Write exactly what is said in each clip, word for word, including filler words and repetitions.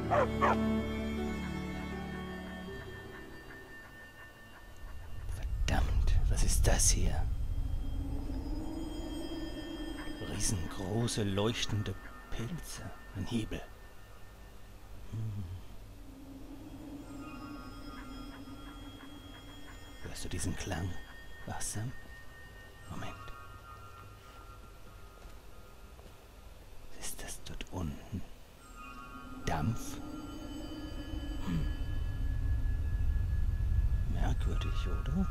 Verdammt, was ist das hier? Riesengroße, leuchtende Pilze. Ein Hebel. Hm. Hörst du diesen Klang? Wachsam? Moment. Was ist das dort unten? Dampf? Hm. Merkwürdig, oder?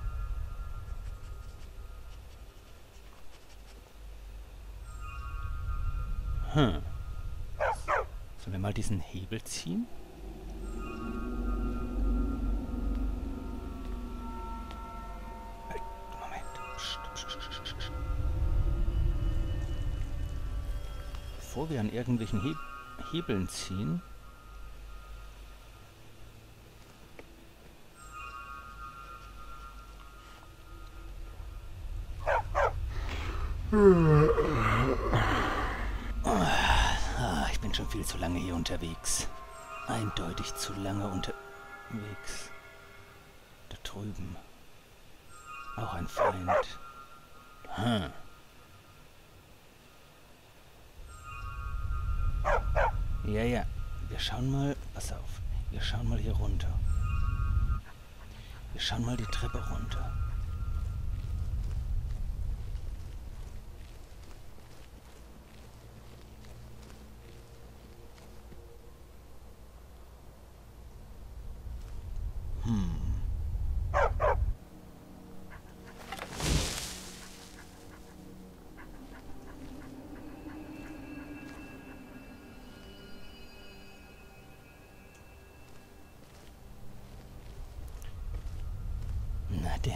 Hm. Sollen wir mal diesen Hebel ziehen? Moment. Psst, psst, psst, psst. Bevor wir an irgendwelchen Heb Hebeln ziehen, ich bin schon viel zu lange hier unterwegs. Eindeutig zu lange unterwegs. Da drüben. Auch ein Feind. Hm. Ja, ja. Wir schauen mal... Pass auf. Wir schauen mal hier runter. Wir schauen mal die Treppe runter. Hm. Na denn.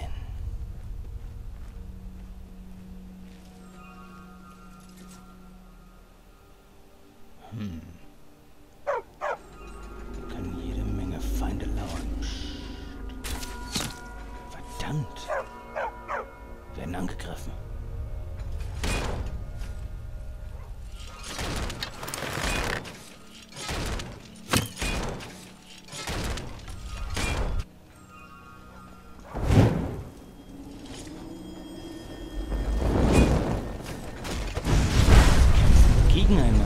Hm. Wir können jede Menge Feinde lauern. Verdammt. Wir werden angegriffen. Gegeneinander.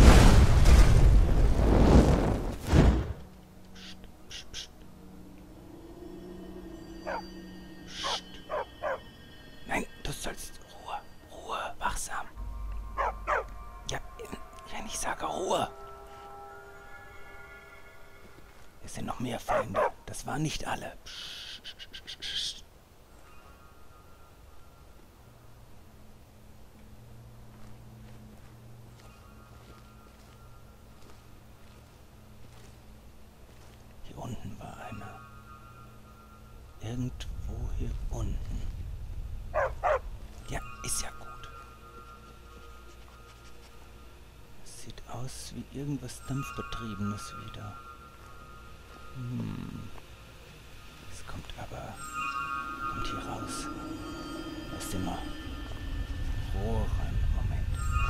Psst, psst, psst. Psst. Nein, du sollst Ruhe, Ruhe, wachsam. Ja, wenn ich sage Ruhe. Es sind noch mehr Feinde. Das waren nicht alle. Psst, psst, psst. Hier unten war einer. Irgendwo hier unten. Ja, ist ja gut. Es sieht aus wie irgendwas Dampfbetriebenes wieder. Hm. Es kommt aber... Kommt hier raus. Aus dem Rohr rein. Moment.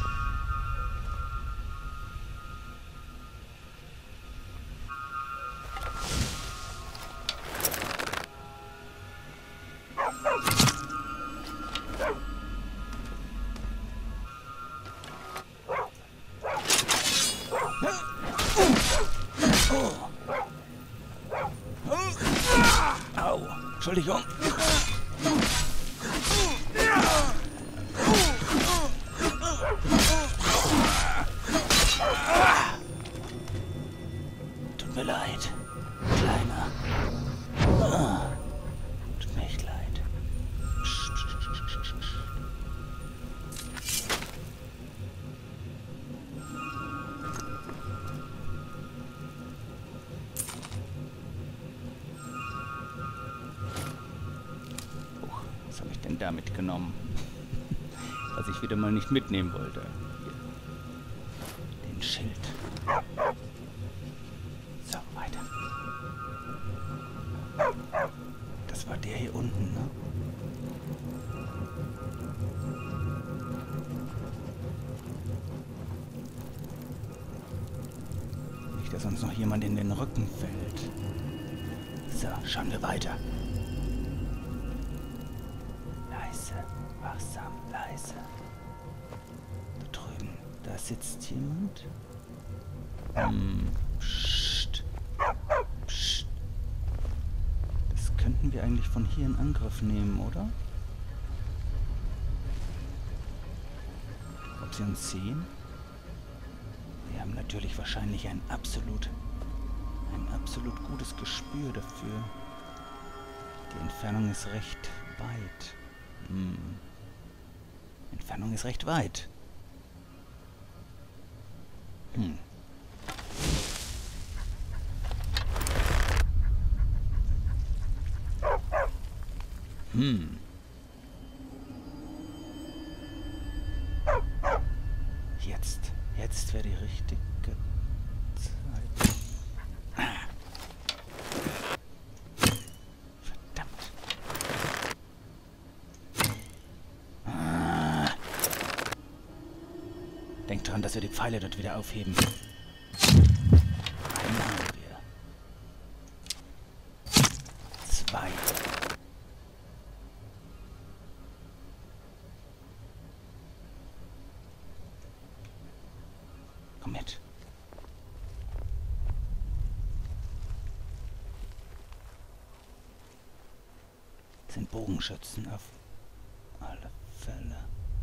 Au, Entschuldigung. Tut mir leid, Kleiner. Tut mir echt leid. Was habe ich denn da mitgenommen? Was ich wieder mal nicht mitnehmen wollte. Hier. Den Schild. So, weiter. Das war der hier unten, ne? Nicht Nicht, dass uns noch jemand in den Rücken fällt. So, schauen wir weiter. Leise, wachsam, leise. Da drüben, da sitzt jemand. Ähm, psst. Psst. Das könnten wir eigentlich von hier in Angriff nehmen, oder? Ob sie uns sehen? Wir haben natürlich wahrscheinlich ein absolut, ein absolut gutes Gespür dafür. Die Entfernung ist recht weit. Hm. Entfernung ist recht weit. Hm. Hm. Jetzt. Jetzt wäre die richtige Zeit. Ah. Verdammt. Ah. Denkt dran, dass wir die Pfeile dort wieder aufheben. Einen haben wir. Zwei. Komm mit. Das sind Bogenschützen auf alle Fälle.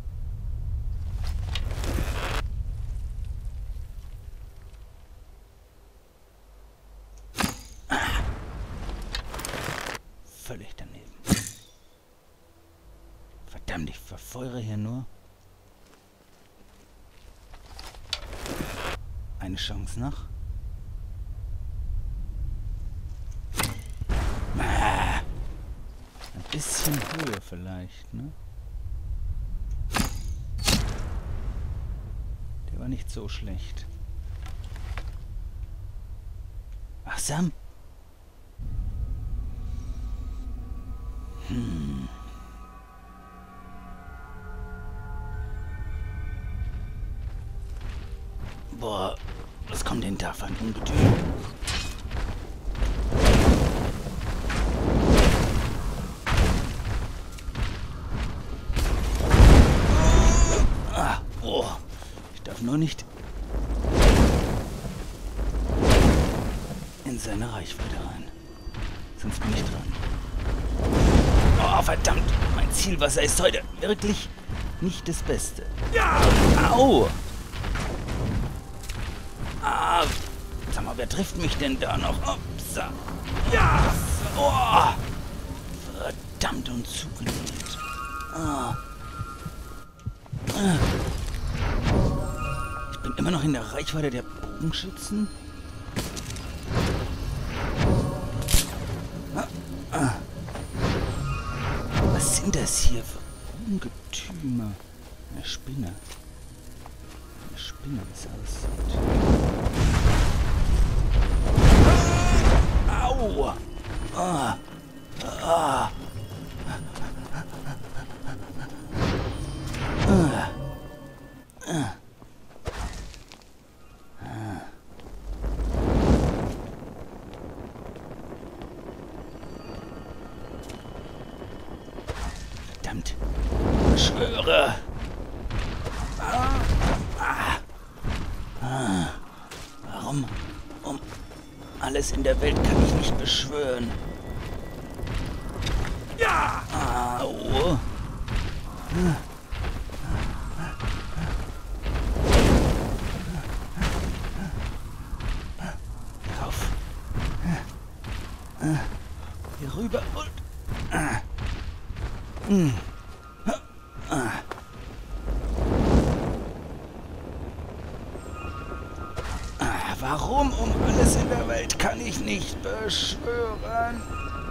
Ah. Völlig daneben. Verdammt, ich verfeuere hier nur. Eine Chance noch. Ah, ein bisschen Höhe vielleicht, ne? Der war nicht so schlecht. Wachsam? Hm. Boah, was kommt denn da für ein Ungetüm? Ah, oh, ich darf nur nicht in seine Reichweite rein. Sonst bin ich dran. Oh, verdammt, mein Zielwasser ist heute wirklich nicht das Beste. Ja! Au! Ah, sag mal, wer trifft mich denn da noch? Upsa. Ja! Oh, verdammt und zugenäht. Ah. Ich bin immer noch in der Reichweite der Bogenschützen. Ah, ah. Was sind das hier für Ungetüme? Eine Spinne. Eine Spinne, wie es aussieht. Au! Ah! Ah! Verdammt! Ich schwöre! Ah. Ah. Warum? Um alles in der Welt kann ich nicht beschwören. Ja! Au! Rauf! Hier rüber und... Hm. Warum um alles in der Welt kann ich nicht beschwören?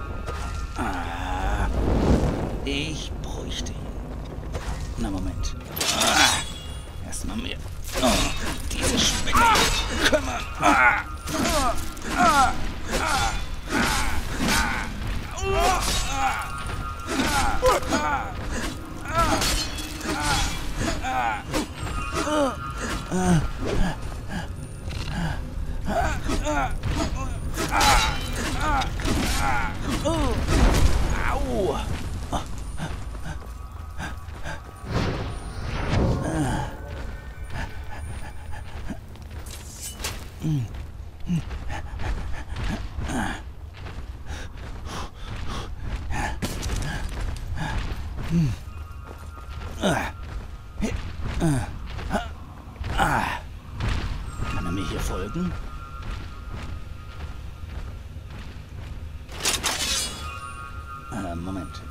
Ah, ich bräuchte ihn. Na, Moment. Ah, erstmal mir um diese Spinne kümmern. Ah, ah, ah, ah, Oh. Au! Kann er mir hier folgen? Äh, Moment.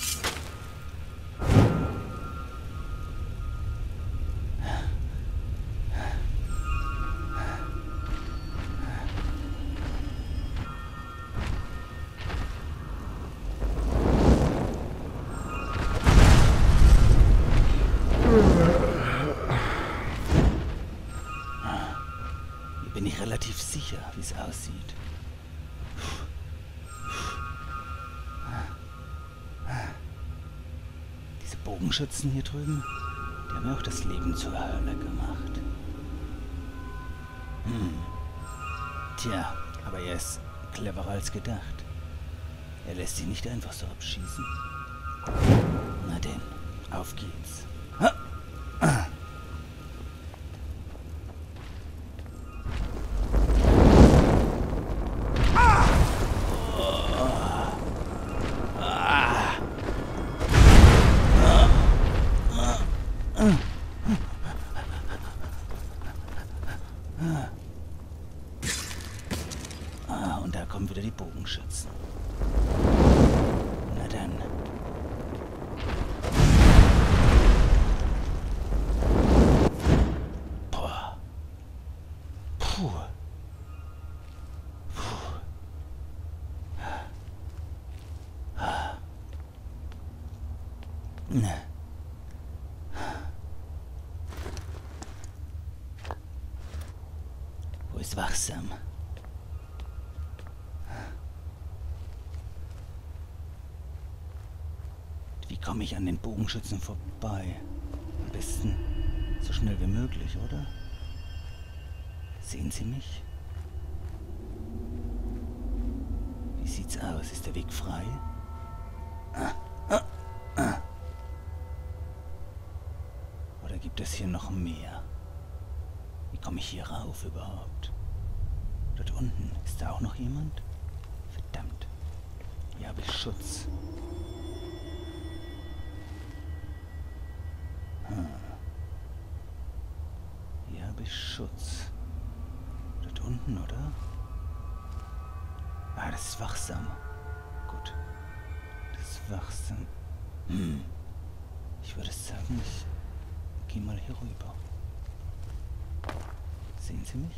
Hier bin ich relativ sicher, wie es aussieht. Diese Bogenschützen hier drüben, die haben mir auch das Leben zur Hölle gemacht. Hm. Tja, aber er ist cleverer als gedacht. Er lässt sie nicht einfach so abschießen. Na denn, auf geht's. Ha! Ah. Ah, und da kommen wieder die Bogenschützen. Na dann. Boah. Puh. Puh. Ah. Na. Wo ist wachsam? Wie komme ich an den Bogenschützen vorbei? Am besten so schnell wie möglich, oder? Sehen Sie mich? Wie sieht's aus? Ist der Weg frei? Ah, ah, ah. Oder gibt es hier noch mehr? Wie komme ich hier rauf überhaupt? Dort unten, ist da auch noch jemand? Verdammt. Hier habe ich Schutz. Hm. Hier habe ich Schutz. Dort unten, oder? Ah, das ist wachsam. Gut. Das ist wachsam. Hm. Ich würde sagen, ich gehe mal hier rüber. Sehen Sie mich?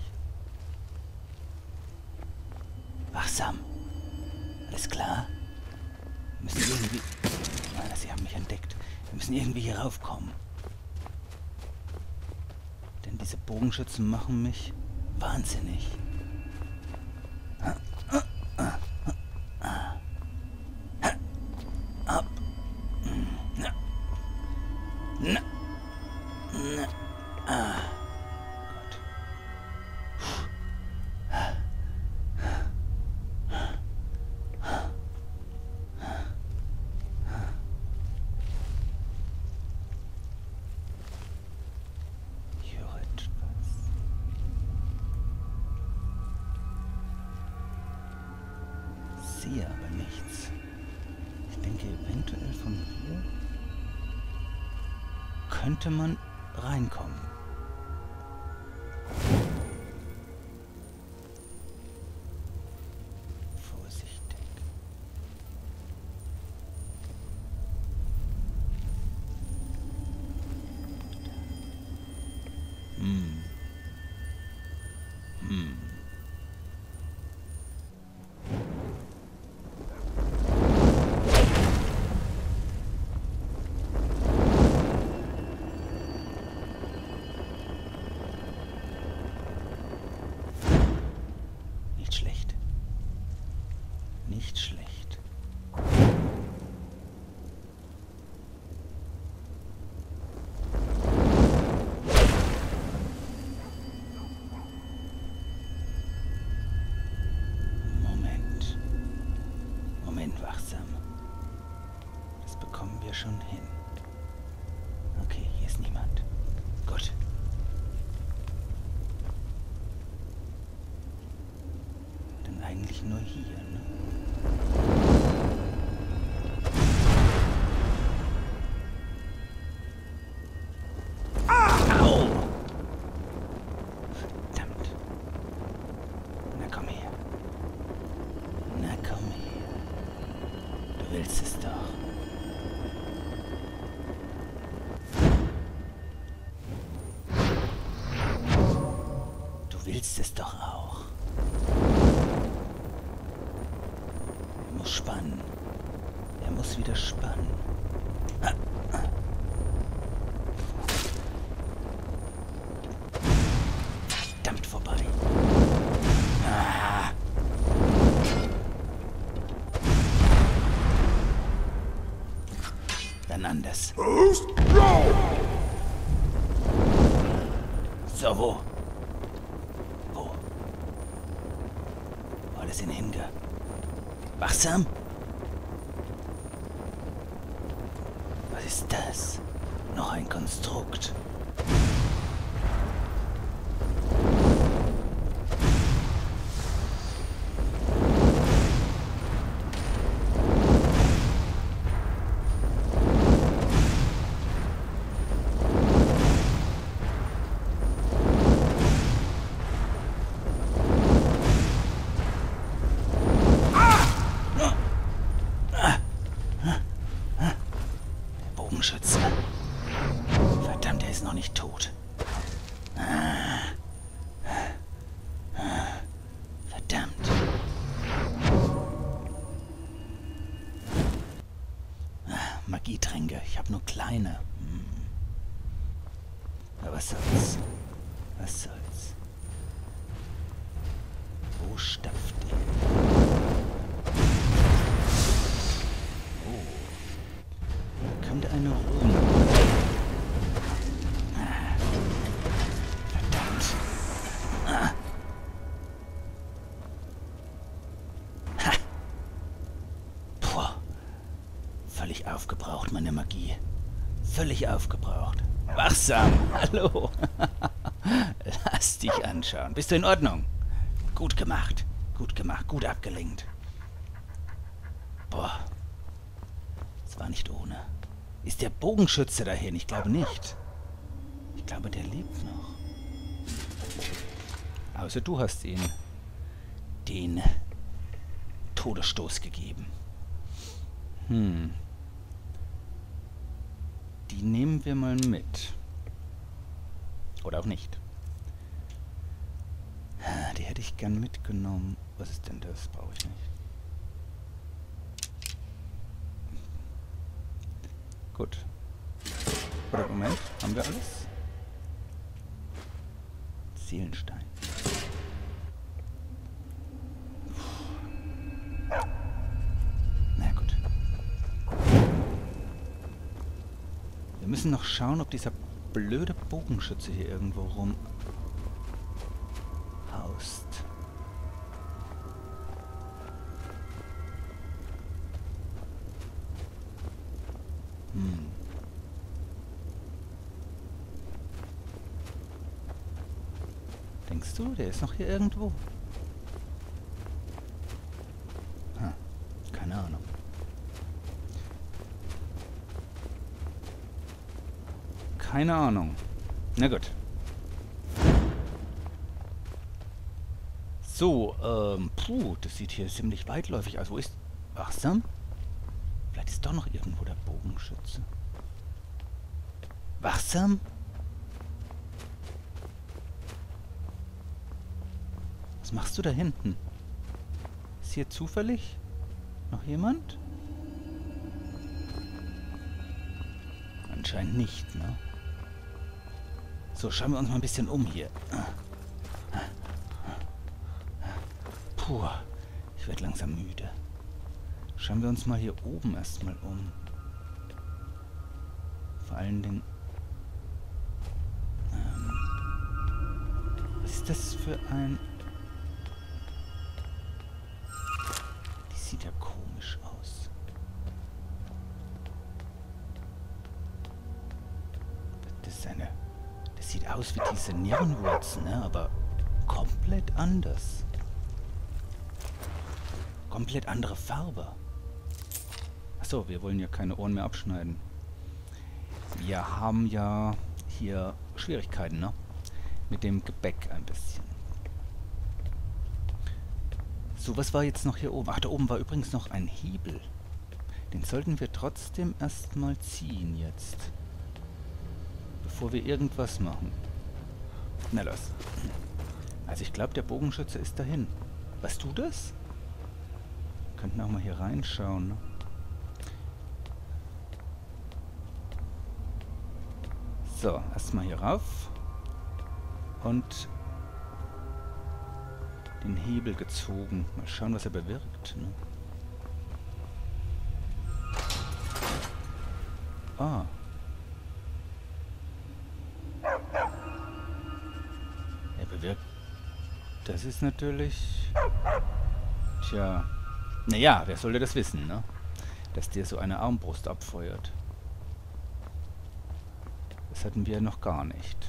Wachsam. Alles klar? Wir müssen irgendwie... Nein, Sie haben mich entdeckt. Wir müssen irgendwie hier raufkommen. Denn diese Bogenschützen machen mich wahnsinnig. Ab. Na. Na. Na. Ah. Gott. Ich höre etwas. Sehe aber nichts. Ich denke, eventuell von hier könnte man reinkommen. Vorsichtig. Hm. Hm. Nicht schlecht. Nicht schlecht. wachsam. Das bekommen wir schon hin. Okay, hier ist niemand. Gut. Dann eigentlich nur hier, ne? Au! Verdammt. Na komm her. Na komm her. Du willst es doch. Du willst es doch auch. Er muss spannen. Er muss wieder spannen. Ah, ah. Verdammt vorbei. Ah. Dann anders. So, wo? Wo? Wo hat es ihn hinge? Wachsam? Was ist das? Noch ein Konstrukt. Bogenschütze. Verdammt, er ist noch nicht tot. Verdammt. Magietränke. Ich habe nur kleine. Hm. Aber was soll's? Was soll's? Wo stapft er? Könnte eine Rune. Ah. Verdammt. Ah. Ha. Puh. Völlig aufgebraucht, meine Magie. Völlig aufgebraucht. Wachsam. Hallo. Lass dich anschauen. Bist du in Ordnung? Gut gemacht. Gut gemacht. Gut abgelenkt. Boah. Das war nicht ohne. Ist der Bogenschütze dahin? Ich glaube nicht. Ich glaube, der lebt noch. Außer du hast ihn den Todesstoß gegeben. Hm. Die nehmen wir mal mit. Oder auch nicht. Die hätte ich gern mitgenommen. Was ist denn das? Brauche ich nicht. Gut. Oder Moment, haben wir alles? Seelenstein. Na gut. Wir müssen noch schauen, ob dieser blöde Bogenschütze hier irgendwo rum haust. Hm. Denkst du, der ist noch hier irgendwo? Hm. Keine Ahnung. Keine Ahnung. Na gut. So, ähm, puh, das sieht hier ziemlich weitläufig aus. Wo ist... Wachsam? Vielleicht ist doch noch irgendwo der Bogenschütze. Wachsam? Was machst du da hinten? Ist hier zufällig noch jemand? Anscheinend nicht, ne? So, schauen wir uns mal ein bisschen um hier. Puh, ich werde langsam müde. Schauen wir uns mal hier oben erstmal um. Vor allen Dingen... Ähm, was ist das für ein... Die sieht ja komisch aus. sieht aus wie diese Nierenwurz, ne? Aber komplett anders. Komplett andere Farbe. Achso, wir wollen ja keine Ohren mehr abschneiden. Wir haben ja hier Schwierigkeiten, ne? Mit dem Gebäck ein bisschen. So, was war jetzt noch hier oben? Ach, da oben war übrigens noch ein Hebel. Den sollten wir trotzdem erstmal ziehen jetzt. Bevor wir irgendwas machen. Na los. Also ich glaube, der Bogenschütze ist dahin. Weißt du das? Wir könnten auch mal hier reinschauen, ne? So, erstmal hier rauf. Und den Hebel gezogen. Mal schauen, was er bewirkt, ne? Ah. Er bewirkt... Das ist natürlich... Tja. Naja, wer sollte das wissen, ne? Dass der so eine Armbrust abfeuert. Das hatten wir noch gar nicht.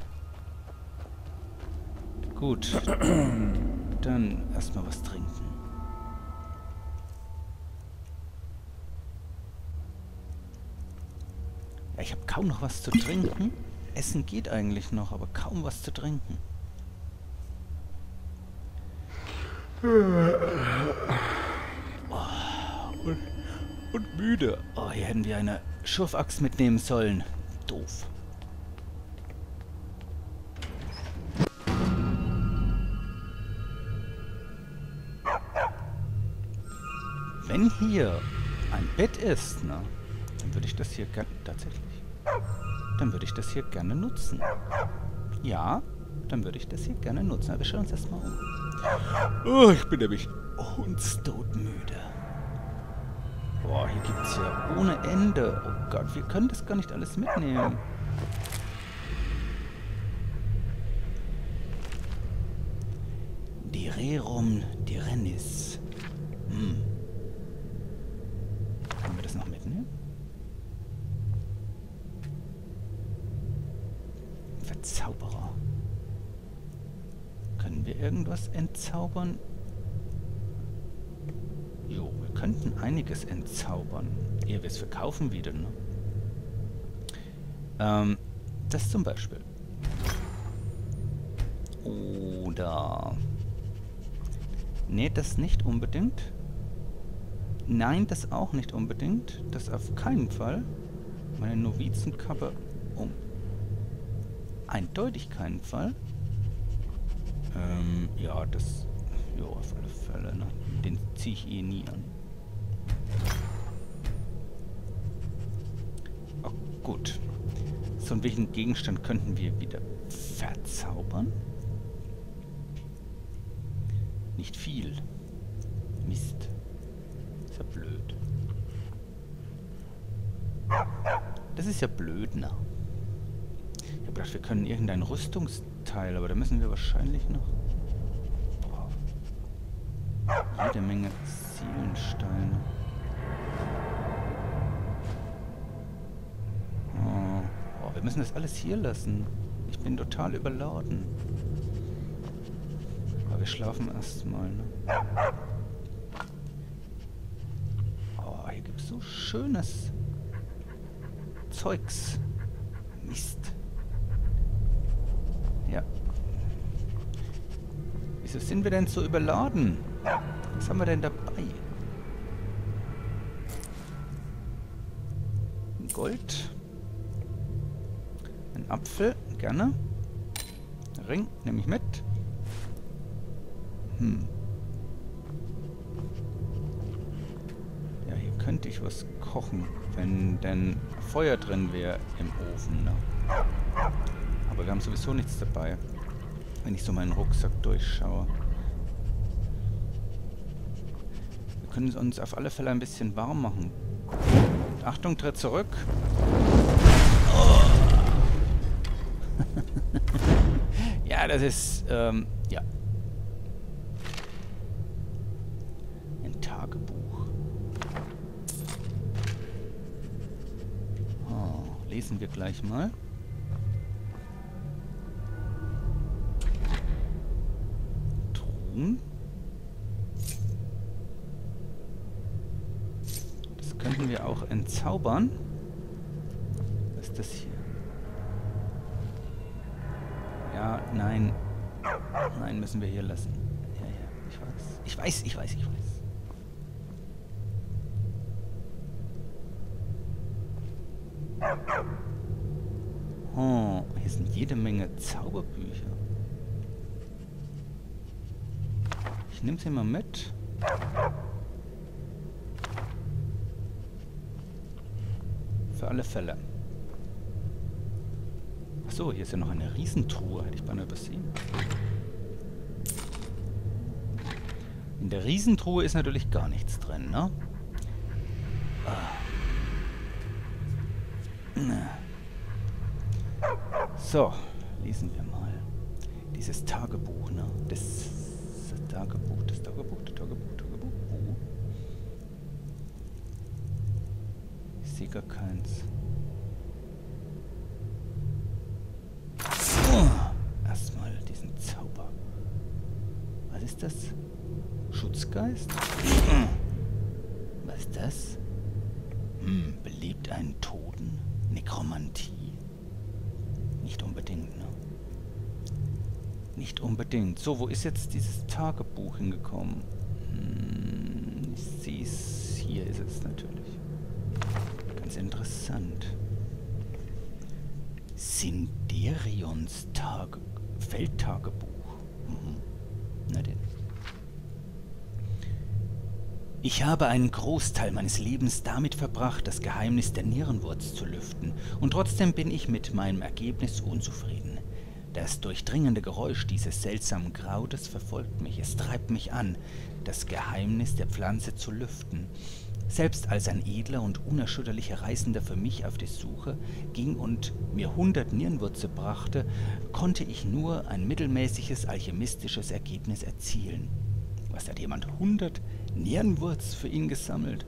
Gut. Dann erstmal was trinken. Ja, ich habe kaum noch was zu trinken. Essen geht eigentlich noch, aber kaum was zu trinken. Oh, und, und müde. Oh, hier hätten wir eine Schurfachs mitnehmen sollen. Doof. Wenn hier ein Bett ist, ne, dann würde ich das hier gerne... Tatsächlich. Dann würde ich das hier gerne nutzen. Ja, dann würde ich das hier gerne nutzen. Aber wir schauen uns erstmal um. Oh, ich bin nämlich hundstodmüde. Boah, hier gibt es ja ohne Ende. Oh Gott, wir können das gar nicht alles mitnehmen. Die Rerum Dirennis. Hm. Können wir das noch mitnehmen? Verzauberer. Können wir irgendwas entzaubern? Jo, wir könnten einiges entzaubern. Ehe wir es verkaufen wieder, ne? Ähm, das zum Beispiel. Oder... Nee, das nicht unbedingt. Nein, das auch nicht unbedingt. Das auf keinen Fall. Meine Novizenkappe um. Eindeutig keinen Fall. Ähm, ja, das... Jo, auf alle Fälle, ne? Den ziehe ich eh nie an. Oh, gut. So, und welchen Gegenstand könnten wir wieder verzaubern? Nicht viel. Mist. Ist ja blöd. Das ist ja blöd, ne? Ich hab gedacht, wir können irgendein Rüstungsteil, aber da müssen wir wahrscheinlich noch... Boah. Jede Menge Seelensteine. Oh. Oh, wir müssen das alles hier lassen. Ich bin total überladen. Aber wir schlafen erstmal, ne? Oh, hier gibt es so schönes Zeugs. Mist. Ja. Wieso sind wir denn so überladen? Was haben wir denn dabei? Gold. Ein Apfel, gerne. Ring, nehme ich mit. Hm. Ja, hier könnte ich was kochen, wenn denn Feuer drin wäre im Ofen. Ne? Aber wir haben sowieso nichts dabei, wenn ich so meinen Rucksack durchschaue. Wir können uns auf alle Fälle ein bisschen warm machen. Achtung, tritt zurück. Oh. Ja, das ist, ähm, ja. Ein Tagebuch. Oh, lesen wir gleich mal. könnten wir auch entzaubern. Was ist das hier? Ja, nein. Nein, müssen wir hier lassen. Ja, ja, ich weiß. Ich weiß, ich weiß, ich weiß. Oh, hier sind jede Menge Zauberbücher. Ich nehme sie mal mit. Für alle Fälle. Achso, hier ist ja noch eine Riesentruhe. Hätte ich beinahe übersehen. In der Riesentruhe ist natürlich gar nichts drin, ne? Ah. So, lesen wir mal. Dieses Tagebuch, ne? Das, das Tagebuch, das Tagebuch, das Tagebuch, Tagebuch. Oh. Ich sehe gar keins. Oh. Erstmal diesen Zauber. Was ist das? Schutzgeist? Was ist das? Hm, belebt einen Toten? Nekromantie? Nicht unbedingt, ne? Nicht unbedingt. So, wo ist jetzt dieses Tagebuch hingekommen? Hm, ich sehe es. Hier ist es natürlich. Ganz interessant. Sinderions Tage Feldtagebuch. Mhm. Na denn. Ich habe einen Großteil meines Lebens damit verbracht, das Geheimnis der Nierenwurz zu lüften, und trotzdem bin ich mit meinem Ergebnis unzufrieden. Das durchdringende Geräusch dieses seltsamen Krautes verfolgt mich, es treibt mich an, das Geheimnis der Pflanze zu lüften. Selbst als ein edler und unerschütterlicher Reisender für mich auf die Suche ging und mir hundert Nierenwürze brachte, konnte ich nur ein mittelmäßiges alchemistisches Ergebnis erzielen. Was, hat jemand hundert Nierenwurz für ihn gesammelt?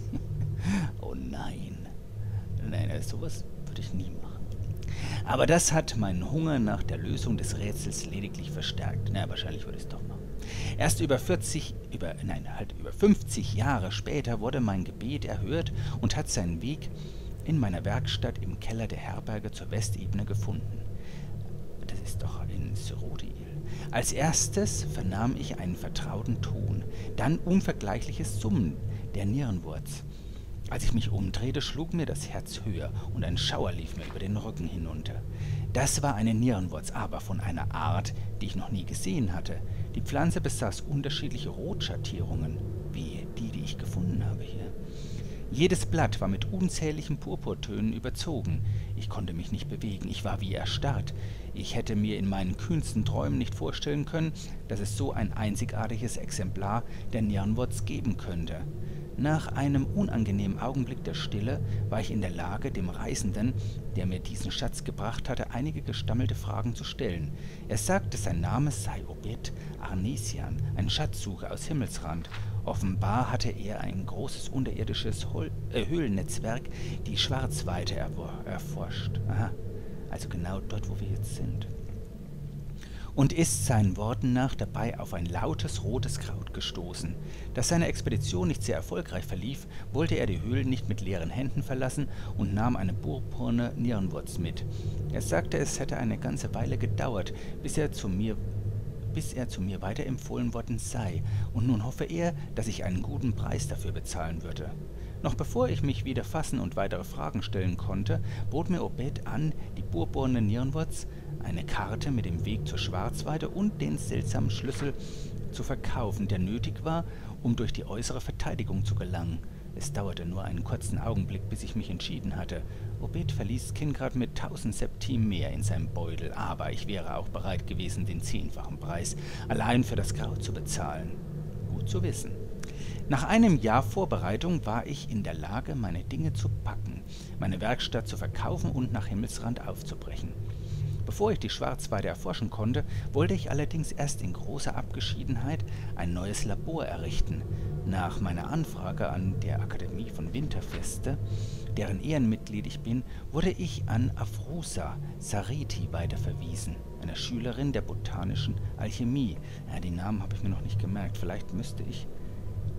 Oh nein. Nein, sowas würde ich nie machen. Aber das hat meinen Hunger nach der Lösung des Rätsels lediglich verstärkt. Na, wahrscheinlich würde ich es doch machen. Erst über vierzig, über, nein, halt über fünfzig Jahre später wurde mein Gebet erhört und hat seinen Weg in meiner Werkstatt im Keller der Herberge zur Westebene gefunden. Das ist doch in Cyrodiil. Als erstes vernahm ich einen vertrauten Ton, dann unvergleichliches Summen der Nierenwurz. Als ich mich umdrehte, schlug mir das Herz höher und ein Schauer lief mir über den Rücken hinunter. Das war eine Nierenwurz, aber von einer Art, die ich noch nie gesehen hatte. Die Pflanze besaß unterschiedliche Rotschattierungen, wie die, die ich gefunden habe hier. Jedes Blatt war mit unzähligen Purpurtönen überzogen. Ich konnte mich nicht bewegen, ich war wie erstarrt. Ich hätte mir in meinen kühnsten Träumen nicht vorstellen können, dass es so ein einzigartiges Exemplar der Nierenwurz geben könnte. Nach einem unangenehmen Augenblick der Stille war ich in der Lage, dem Reisenden, der mir diesen Schatz gebracht hatte, einige gestammelte Fragen zu stellen. Er sagte, sein Name sei Obed Arnesian, ein Schatzsucher aus Himmelsrand. Offenbar hatte er ein großes unterirdisches Hol äh, Höhlennetzwerk, die Schwarzweite erforscht. Aha, also genau dort, wo wir jetzt sind. Und ist seinen Worten nach dabei auf ein lautes rotes Kraut gestoßen. Da seine Expedition nicht sehr erfolgreich verlief, wollte er die Höhlen nicht mit leeren Händen verlassen und nahm eine purpurne Nierenwurz mit. Er sagte, es hätte eine ganze Weile gedauert, bis er zu mir bis er zu mir weiterempfohlen worden sei, und nun hoffe er, dass ich einen guten Preis dafür bezahlen würde. Noch bevor ich mich wieder fassen und weitere Fragen stellen konnte, bot mir Obed an, die purpurne Nierenwurz, eine Karte mit dem Weg zur Schwarzweite und den seltsamen Schlüssel zu verkaufen, der nötig war, um durch die äußere Verteidigung zu gelangen. Es dauerte nur einen kurzen Augenblick, bis ich mich entschieden hatte. Obed verließ Kingrad mit tausend Septim mehr in seinem Beutel, aber ich wäre auch bereit gewesen, den zehnfachen Preis allein für das Kraut zu bezahlen. Gut zu wissen. Nach einem Jahr Vorbereitung war ich in der Lage, meine Dinge zu packen, meine Werkstatt zu verkaufen und nach Himmelsrand aufzubrechen. Bevor ich die Schwarzweite erforschen konnte, wollte ich allerdings erst in großer Abgeschiedenheit ein neues Labor errichten. Nach meiner Anfrage an der Akademie von Winterfeste, deren Ehrenmitglied ich bin, wurde ich an Afrusa Sareti weiterverwiesen, eine Schülerin der botanischen Alchemie. Ja, den Namen habe ich mir noch nicht gemerkt, vielleicht müsste ich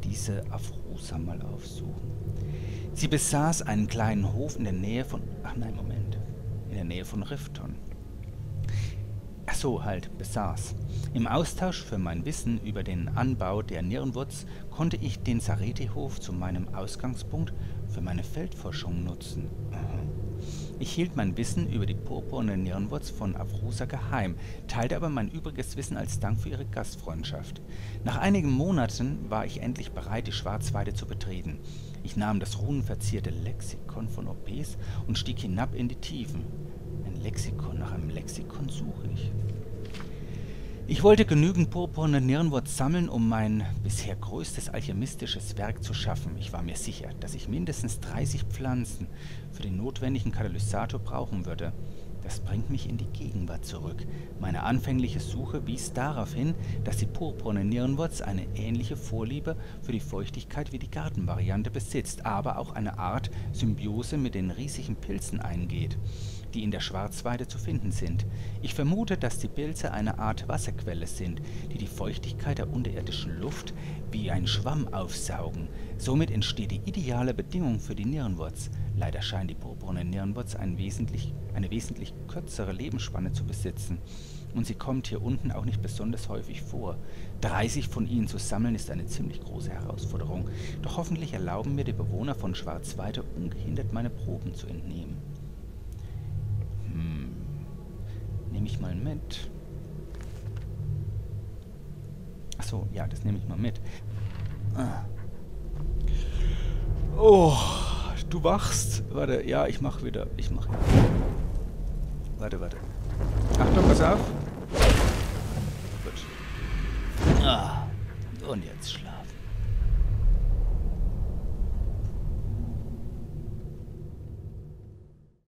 diese Afrosa mal aufsuchen. Sie besaß einen kleinen Hof in der Nähe von... Ach nein, Moment. In der Nähe von Rifton. Ach so, halt, besaß. Im Austausch für mein Wissen über den Anbau der Nierenwurz konnte ich den Sareti-Hof zu meinem Ausgangspunkt für meine Feldforschung nutzen. Ich hielt mein Wissen über die purpurne Nierenwurz von Afrosa geheim, teilte aber mein übriges Wissen als Dank für ihre Gastfreundschaft. Nach einigen Monaten war ich endlich bereit, die Schwarzweide zu betreten. Ich nahm das runenverzierte Lexikon von Opes und stieg hinab in die Tiefen. Ein Lexikon, nach einem Lexikon suche ich. Ich wollte genügend purpurne Nierenwurz sammeln, um mein bisher größtes alchemistisches Werk zu schaffen. Ich war mir sicher, dass ich mindestens dreißig Pflanzen für den notwendigen Katalysator brauchen würde. Das bringt mich in die Gegenwart zurück. Meine anfängliche Suche wies darauf hin, dass die purpurne Nierenwurz eine ähnliche Vorliebe für die Feuchtigkeit wie die Gartenvariante besitzt, aber auch eine Art Symbiose mit den riesigen Pilzen eingeht, die in der Schwarzweide zu finden sind. Ich vermute, dass die Pilze eine Art Wasserquelle sind, die die Feuchtigkeit der unterirdischen Luft wie ein Schwamm aufsaugen. Somit entsteht die ideale Bedingung für die Nierenwurz. Leider scheint die purpurne Nierenwurz ein wesentlich, eine wesentlich kürzere Lebensspanne zu besitzen. Und sie kommt hier unten auch nicht besonders häufig vor. dreißig von ihnen zu sammeln ist eine ziemlich große Herausforderung. Doch hoffentlich erlauben mir die Bewohner von Schwarzweide ungehindert meine Proben zu entnehmen. Hm, nehme ich mal mit. Achso, ja, das nehme ich mal mit. Ah. Oh, du wachst. Warte, ja, ich mach wieder. Ich mach. Warte, warte. Achtung, pass auf. Gut. Ah, und jetzt schlafen.